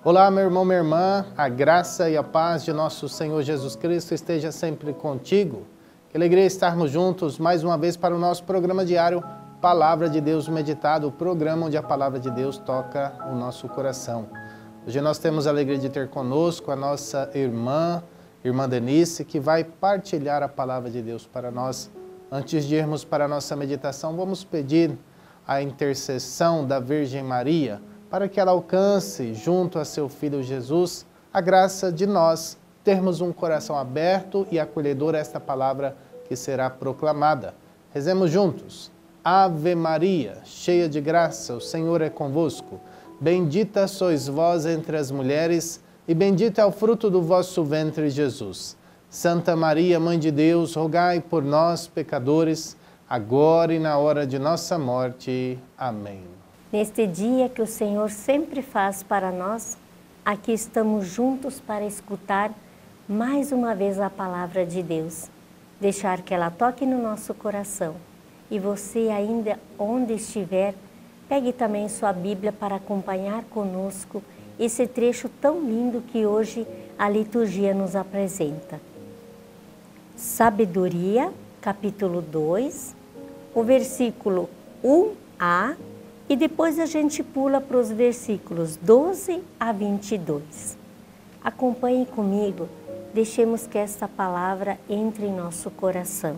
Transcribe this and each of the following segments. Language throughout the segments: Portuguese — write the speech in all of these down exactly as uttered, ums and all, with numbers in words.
Olá, meu irmão, minha irmã, a graça e a paz de nosso Senhor Jesus Cristo esteja sempre contigo. Que alegria estarmos juntos mais uma vez para o nosso programa diário Palavra de Deus Meditado, o programa onde a Palavra de Deus toca o nosso coração. Hoje nós temos a alegria de ter conosco a nossa irmã, irmã Denise, que vai partilhar a Palavra de Deus para nós. Antes de irmos para a nossa meditação, vamos pedir a intercessão da Virgem Maria, para que ela alcance, junto a seu Filho Jesus, a graça de nós termos um coração aberto e acolhedor a esta palavra que será proclamada. Rezemos juntos. Ave Maria, cheia de graça, o Senhor é convosco. Bendita sois vós entre as mulheres, e bendito é o fruto do vosso ventre, Jesus. Santa Maria, Mãe de Deus, rogai por nós, pecadores, agora e na hora de nossa morte. Amém. Neste dia que o Senhor sempre faz para nós, aqui estamos juntos para escutar mais uma vez a palavra de Deus. Deixar que ela toque no nosso coração. E você ainda onde estiver, pegue também sua Bíblia para acompanhar conosco esse trecho tão lindo que hoje a liturgia nos apresenta. Sabedoria, capítulo dois, o versículo um a, e depois a gente pula para os versículos doze a vinte e dois. Acompanhe comigo, deixemos que esta palavra entre em nosso coração.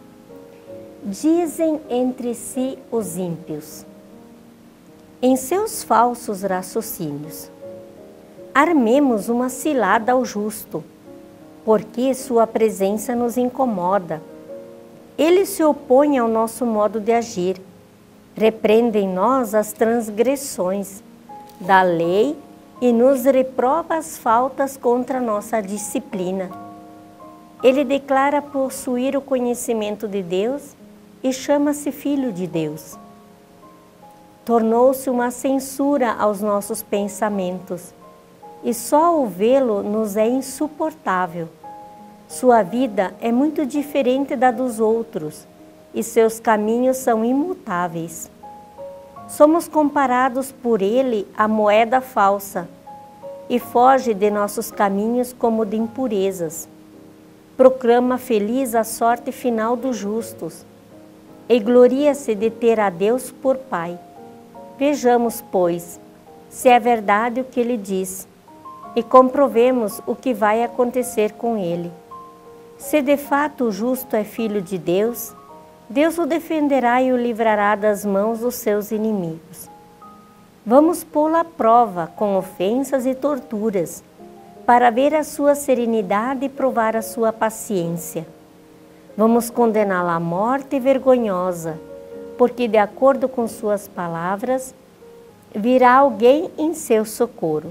Dizem entre si os ímpios, em seus falsos raciocínios, armemos uma cilada ao justo, porque sua presença nos incomoda. Ele se opõe ao nosso modo de agir, repreende em nós as transgressões da lei e nos reprova as faltas contra nossa disciplina. Ele declara possuir o conhecimento de Deus e chama-se Filho de Deus. Tornou-se uma censura aos nossos pensamentos, e só ouvi-lo nos é insuportável. Sua vida é muito diferente da dos outros, e seus caminhos são imutáveis. Somos comparados por ele à moeda falsa, e foge de nossos caminhos como de impurezas. Proclama feliz a sorte final dos justos, e gloria-se de ter a Deus por Pai. Vejamos, pois, se é verdade o que ele diz, e comprovemos o que vai acontecer com ele. Se de fato o justo é filho de Deus, Deus o defenderá e o livrará das mãos dos seus inimigos. Vamos pô-lo à prova com ofensas e torturas, para ver a sua serenidade e provar a sua paciência. Vamos condená-lo à morte vergonhosa, porque de acordo com suas palavras, virá alguém em seu socorro.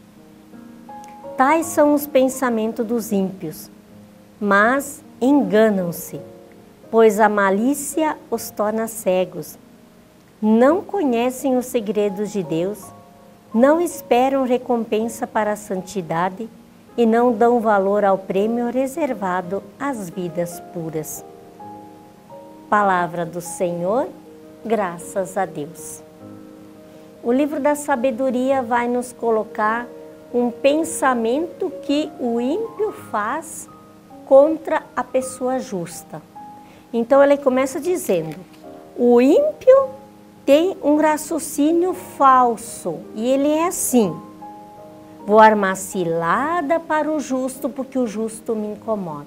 Tais são os pensamentos dos ímpios, mas enganam-se, pois a malícia os torna cegos. Não conhecem os segredos de Deus, não esperam recompensa para a santidade e não dão valor ao prêmio reservado às vidas puras. Palavra do Senhor, graças a Deus. O livro da sabedoria vai nos colocar um pensamento que o ímpio faz contra a pessoa justa. Então ele começa dizendo, o ímpio tem um raciocínio falso e ele é assim, vou armar cilada para o justo porque o justo me incomoda.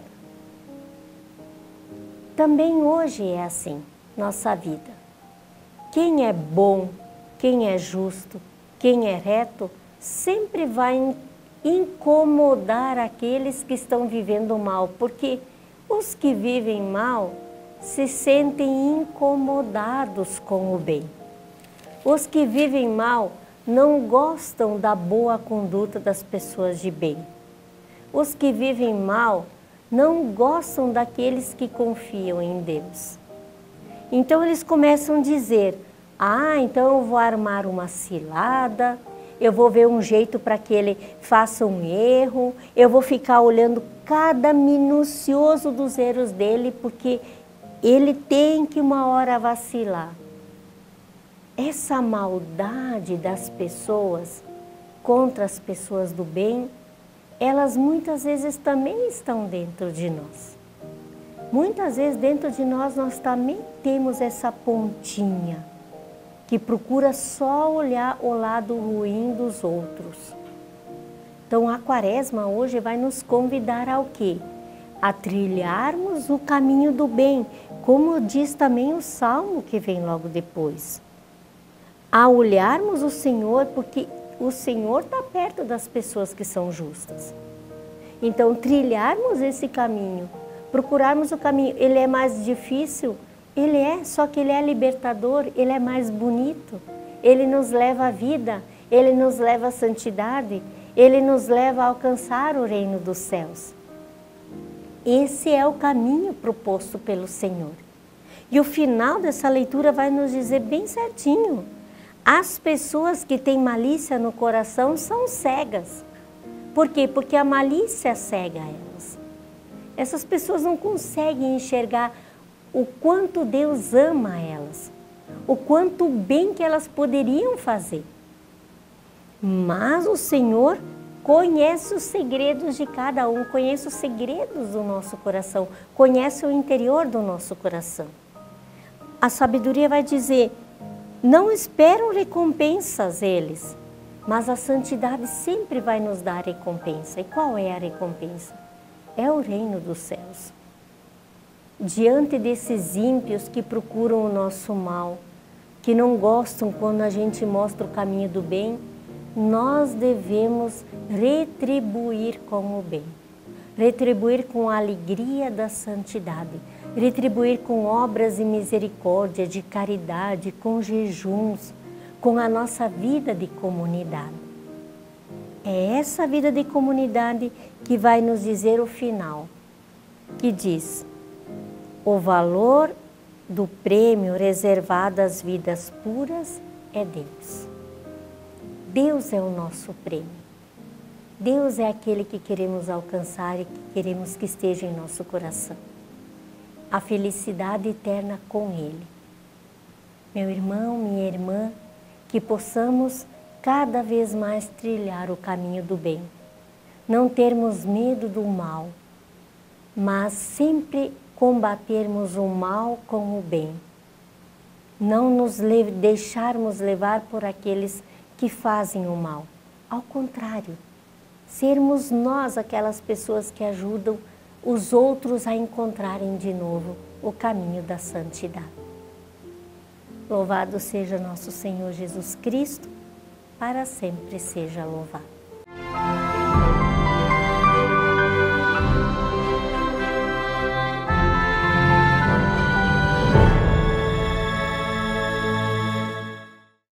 Também hoje é assim, nossa vida. Quem é bom, quem é justo, quem é reto, sempre vai incomodar aqueles que estão vivendo mal, porque os que vivem mal se sentem incomodados com o bem. Os que vivem mal não gostam da boa conduta das pessoas de bem. Os que vivem mal não gostam daqueles que confiam em Deus. Então eles começam a dizer, ah, então eu vou armar uma cilada, eu vou ver um jeito para que ele faça um erro, eu vou ficar olhando cada minucioso dos erros dele, porque ele tem que uma hora vacilar. Essa maldade das pessoas contra as pessoas do bem, elas muitas vezes também estão dentro de nós. Muitas vezes dentro de nós, nós também temos essa pontinha que procura só olhar o lado ruim dos outros. Então a Quaresma hoje vai nos convidar ao quê? A trilharmos o caminho do bem, como diz também o Salmo que vem logo depois. A olharmos o Senhor, porque o Senhor está perto das pessoas que são justas. Então trilharmos esse caminho, procurarmos o caminho, ele é mais difícil, ele é, só que ele é libertador, ele é mais bonito, ele nos leva à vida, ele nos leva à santidade, ele nos leva a alcançar o reino dos céus. Esse é o caminho proposto pelo Senhor. E o final dessa leitura vai nos dizer bem certinho. As pessoas que têm malícia no coração são cegas. Por quê? Porque a malícia cega elas. Essas pessoas não conseguem enxergar o quanto Deus ama elas, o quanto bem que elas poderiam fazer. Mas o Senhor conhece os segredos de cada um, conhece os segredos do nosso coração, conhece o interior do nosso coração. A sabedoria vai dizer, não esperam recompensas eles, mas a santidade sempre vai nos dar recompensa. E qual é a recompensa? É o reino dos céus. Diante desses ímpios que procuram o nosso mal, que não gostam quando a gente mostra o caminho do bem, nós devemos retribuir com o bem, retribuir com a alegria da santidade, retribuir com obras de misericórdia, de caridade, com jejuns, com a nossa vida de comunidade. É essa vida de comunidade que vai nos dizer o final, que diz: o valor do prêmio reservado às vidas puras é Deus. Deus é o nosso prêmio. Deus é aquele que queremos alcançar e que queremos que esteja em nosso coração. A felicidade eterna com Ele. Meu irmão, minha irmã, que possamos cada vez mais trilhar o caminho do bem. Não termos medo do mal, mas sempre combatermos o mal com o bem. Não nos deixarmos levar por aqueles que fazem o mal. Ao contrário, sermos nós aquelas pessoas que ajudam os outros a encontrarem de novo o caminho da santidade. Louvado seja nosso Senhor Jesus Cristo, para sempre seja louvado.